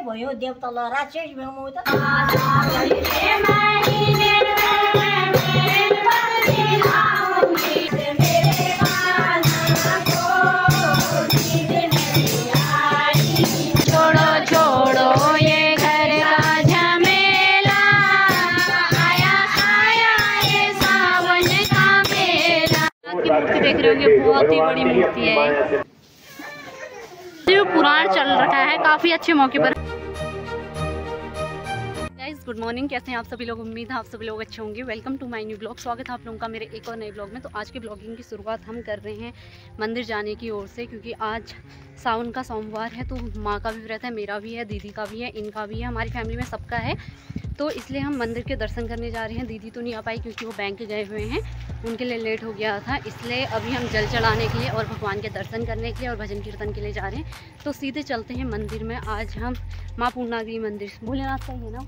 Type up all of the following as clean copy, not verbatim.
भयो देवतल राक्षस भयो म त देख रहे होंगे, बहुत ही बड़ी मूर्ति है। जो पुराण चल रखा है काफी अच्छे मौके पर। गाइस गुड मॉर्निंग, कैसे हैं आप सभी लोग? उम्मीद है आप सभी लोग अच्छे होंगे। Welcome to my new blog. स्वागत है आप लोगों का मेरे एक और नए ब्लॉग में। तो आज के ब्लॉगिंग की शुरुआत हम कर रहे हैं मंदिर जाने की ओर से, क्योंकि आज सावन का सोमवार है। तो माँ का भी व्रत है, मेरा भी है, दीदी का भी है, इनका भी है, हमारी फैमिली में सबका है। तो इसलिए हम मंदिर के दर्शन करने जा रहे हैं। दीदी तो नहीं आ पाई क्योंकि वो बैंक गए हुए हैं, उनके लिए लेट हो गया था। इसलिए अभी हम जल चढ़ाने के लिए और भगवान के दर्शन करने के लिए और भजन कीर्तन के लिए जा रहे हैं। तो सीधे चलते हैं मंदिर में। आज हम माँ पूर्णागिरी मंदिर, भोलेनाथ का ही है ना?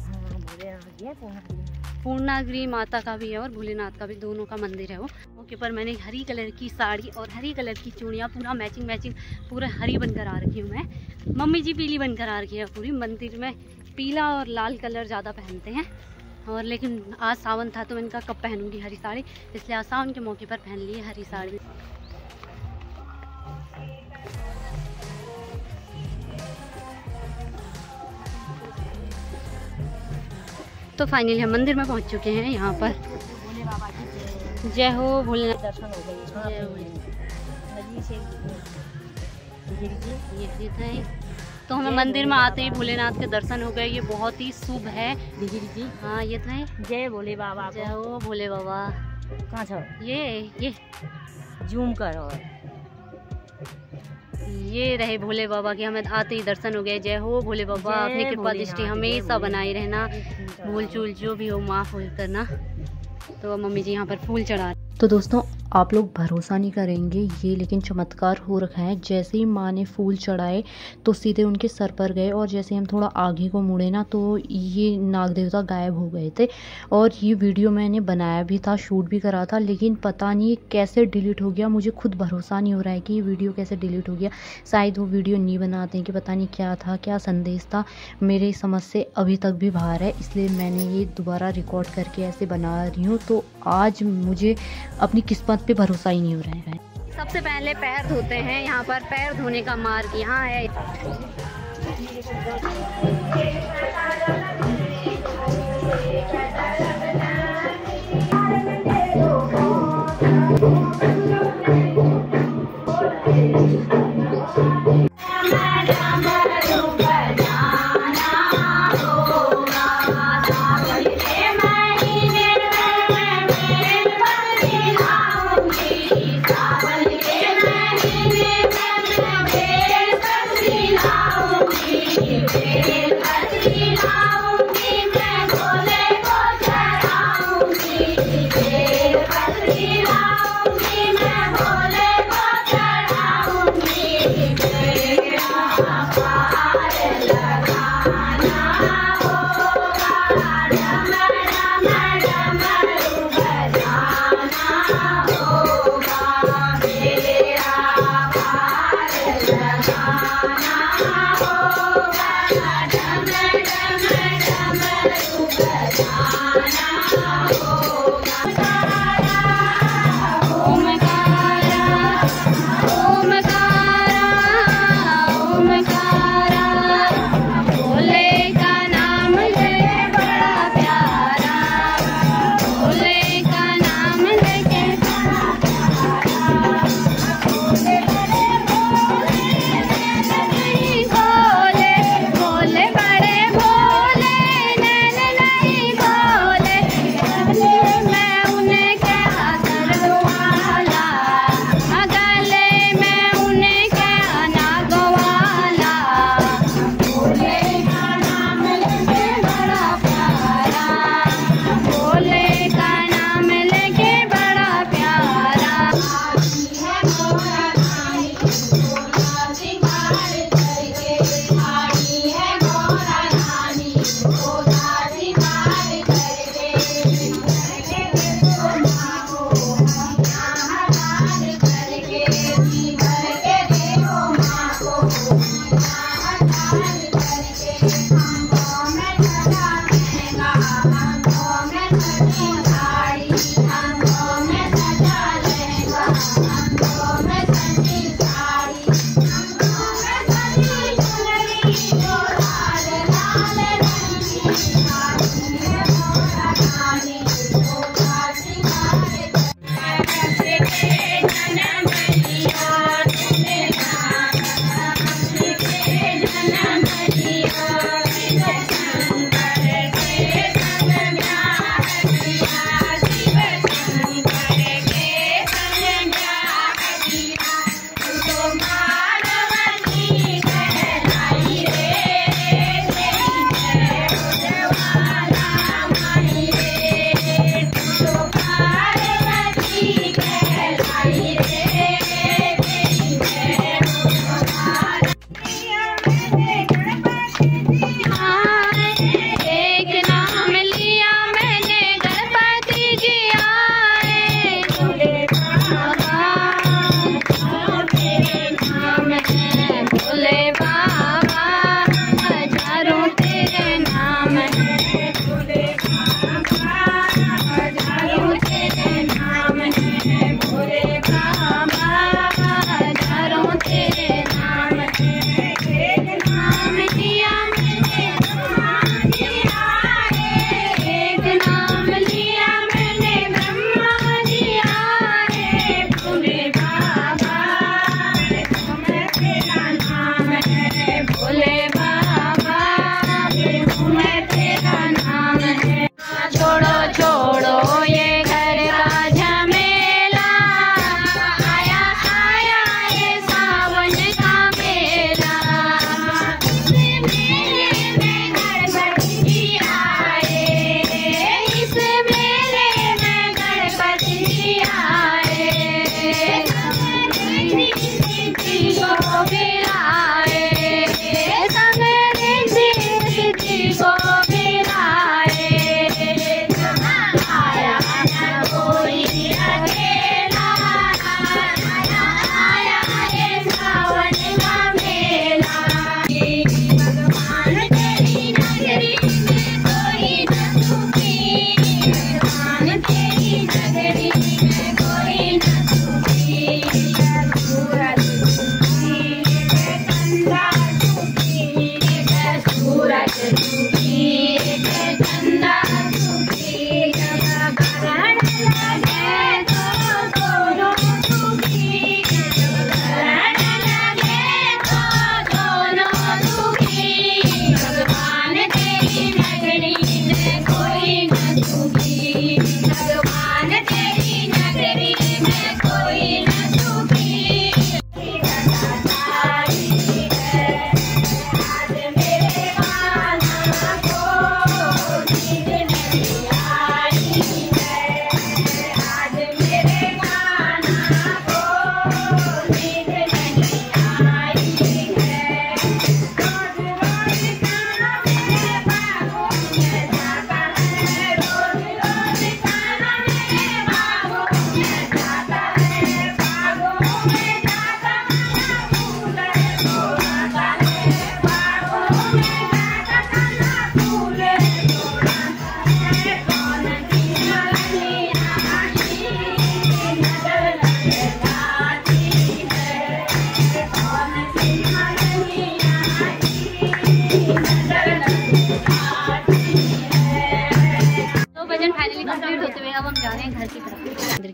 पूर्णागिरी माता का भी है और भोलेनाथ का भी, दोनों का मंदिर है वो। मौके पर मैंने हरी कलर की साड़ी और हरी कलर की चूड़ियाँ, पूरा मैचिंग पूरा हरी बनकर आ रखी हूँ मैं। मम्मी जी पीली बनकर आ रखी है पूरी। मंदिर में पीला और लाल कलर ज़्यादा पहनते हैं, और लेकिन आज सावन था तो मैंने कहा कब पहनूंगी हरी साड़ी, इसलिए आज सावन के मौके पर पहन ली हरी साड़ी। तो फाइनली हम मंदिर में पहुंच चुके हैं। यहाँ पर जय हो भोलेनाथ, दर्शन हो गए। तो हमें मंदिर में आते ही भोलेनाथ के दर्शन हो गए। ये बहुत ही शुभ है। हाँ ये था, जय भोले बाबा, जय हो भोले बाबा। कहाँ छ? ये जूम कर। और ये रहे भोले बाबा के, हमें आते ही दर्शन हो गए। जय हो भोले बाबा, अपनी कृपा दृष्टि हमेशा बनाई रहना, भूल चूल जो भी हो माफ़ करना। तो मम्मी जी यहाँ पर फूल चढ़ा। तो दोस्तों आप लोग भरोसा नहीं करेंगे, ये लेकिन चमत्कार हो रखा है। जैसे ही माँ ने फूल चढ़ाए तो सीधे उनके सर पर गए, और जैसे हम थोड़ा आगे को मुड़े ना तो ये नाग देवता गायब हो गए थे। और ये वीडियो मैंने बनाया भी था, शूट भी करा था, लेकिन पता नहीं कैसे डिलीट हो गया। मुझे खुद भरोसा नहीं हो रहा है कि ये वीडियो कैसे डिलीट हो गया। शायद वो वीडियो नहीं बनाते हैं कि पता नहीं क्या था, क्या संदेश था, मेरे समझ से अभी तक भी बाहर है। इसलिए मैंने ये दोबारा रिकॉर्ड करके ऐसे बना रही हूँ। तो आज मुझे अपनी किस्मत पे भरोसा ही नहीं हो रहा है। सबसे पहले पैर धोते हैं। यहाँ पर पैर धोने का मार्ग यहाँ है।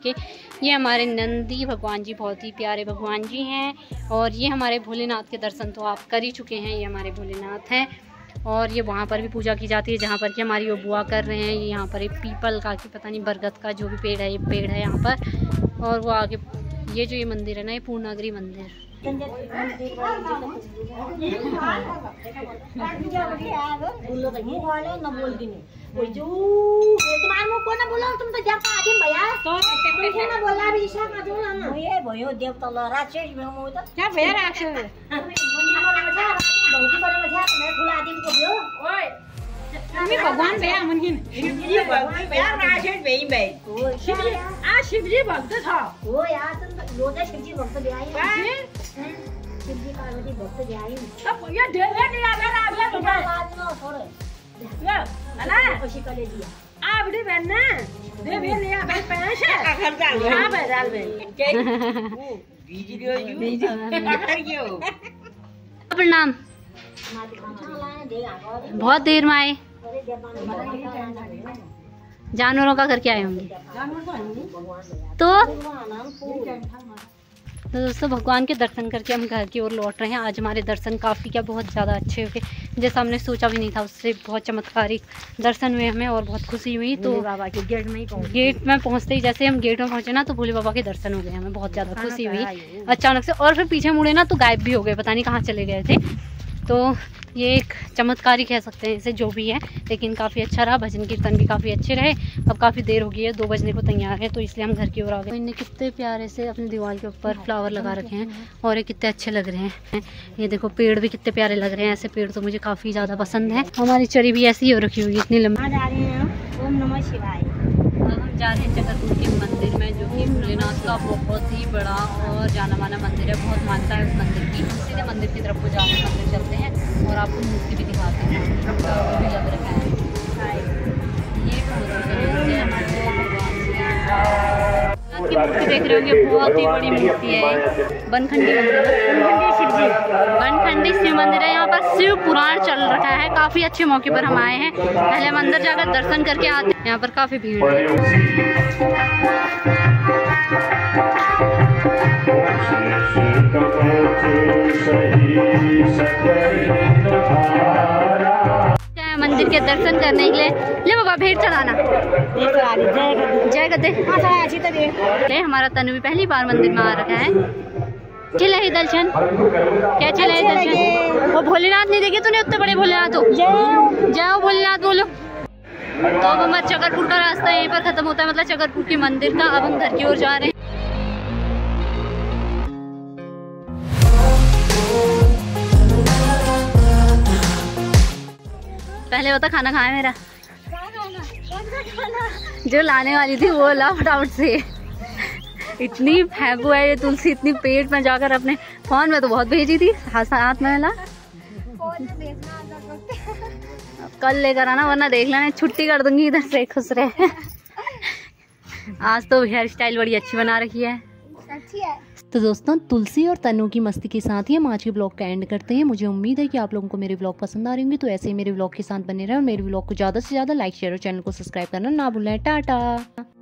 के। ये हमारे नंदी भगवान जी बहुत ही प्यारे भगवान जी हैं, और ये हमारे भोलेनाथ के दर्शन तो आप कर ही चुके हैं। ये हमारे भोलेनाथ हैं, और ये वहाँ पर भी पूजा की जाती है जहाँ पर कि हमारी वो बुआ कर रहे हैं। ये यहाँ पर एक पीपल का कि पता नहीं बरगद का जो भी पेड़ है, ये पेड़ है यहाँ पर। और वो आगे ये जो ये मंदिर है ना, ये पूर्णागिरी मंदिर। भगवान भैया मुनकिन शिवजी भगवान भैया राजेश भाई भाई शिवजी भक्त था वो यार रोजा शिवजी भक्त ले आई शिवजी पार्वती भक्त ले आई अब ये देवे नहीं आवे बाबा छोड़ ये अला खुशी कर ले दिया आ बड़ी बहन ना देवे नहीं आवे पैसे घर डाल हां भाई डाल भाई बीजी क्यों प्रणाम। बहुत देर में आए, जानवरों का करके आए होंगे तो दोस्तों भगवान के दर्शन करके हम घर की ओर लौट रहे हैं। आज हमारे दर्शन काफ़ी क्या बहुत ज़्यादा अच्छे हुए, जैसा हमने सोचा भी नहीं था, उससे बहुत चमत्कारिक दर्शन हुए हमें और बहुत खुशी हुई। तो बाबा के गेट में पहुंचते ही जैसे हम गेट में पहुंचे ना, तो भोले बाबा के दर्शन हो गए, हमें बहुत ज़्यादा खुशी हुई अचानक से। और फिर पीछे मुड़े ना तो गायब भी हो गए, पता नहीं कहाँ चले गए थे। तो ये एक चमत्कार ही कह सकते हैं इसे, जो भी है, लेकिन काफ़ी अच्छा रहा। भजन कीर्तन भी काफ़ी अच्छे रहे। अब काफ़ी देर हो गई है, 2 बजने को तैयार है, तो इसलिए हम घर की ओर आ गए। इनने कितने प्यारे से अपनी दीवार के ऊपर फ्लावर लगा रखे हैं, और ये कितने अच्छे लग रहे हैं। ये देखो पेड़ भी कितने प्यारे लग रहे हैं, ऐसे पेड़ तो मुझे काफ़ी ज़्यादा पसंद है। हमारी चरी भी ऐसी हो रखी हुई इतनी लंबी। ओम नमः शिवाय। हम जा रहे हैं चकरपुर के मंदिर में, जो कि भोलेनाथ का बहुत ही बड़ा और जाना माना मंदिर है। बहुत मान्यता है उस मंदिर की। सीधे मंदिर की तरफ को जाके मंदिर चलते हैं और आपको मूर्ति भी दिखाते हैं, वो भी लग रखा है। ये की मूर्ति देख रहे होंगे, बहुत ही बड़ी मूर्ति है। बनखंडी मंदिर, बनखंडी शिव मंदिर है। यहाँ पर शिव पुराण चल रखा है। काफ़ी अच्छे मौके पर हम आए हैं, पहले मंदिर जाकर दर्शन करके आते हैं। यहाँ पर काफ़ी भीड़ है। मंदिर के दर्शन करने के लिए ले बाबा भेंट चढ़ाना। जय गद्दे। हमारा तनु भी पहली बार मंदिर में आ रखा है। चले ही दर्शन, क्या चले ही दर्शन। वो भोलेनाथ नहीं देखे तूने, उतने बड़े भोलेनाथ हो। जय भोलेनाथ बोलो। तो अब हमारा चकरपुर का रास्ता यहीं पर खत्म होता है, मतलब चकरपुर के मंदिर का। अब हम घर की ओर जा रहे हैं। पहले होता खाना खाया मेरा, जो लाने वाली थी वो ला फटाफट से। इतनी फेंकू है ये तुलसी, इतनी पेट में जाकर अपने फोन में तो बहुत भेजी थी, हाथ में ला कल लेकर आना, वरना देख लेना छुट्टी कर दूंगी इधर से। खुश रहे। आज तो हेयर स्टाइल बड़ी अच्छी बना रखी है। तो दोस्तों तुलसी और तनु की मस्ती के साथ ही हम आज के ब्लॉग का एंड करते हैं। मुझे उम्मीद है कि आप लोगों को मेरे ब्लॉग पसंद आ रहे होंगे, तो ऐसे ही मेरे ब्लॉग के साथ बने रहे और मेरे ब्लॉग को ज़्यादा से ज़्यादा लाइक शेयर और चैनल को सब्सक्राइब करना ना भूलें। टाटा।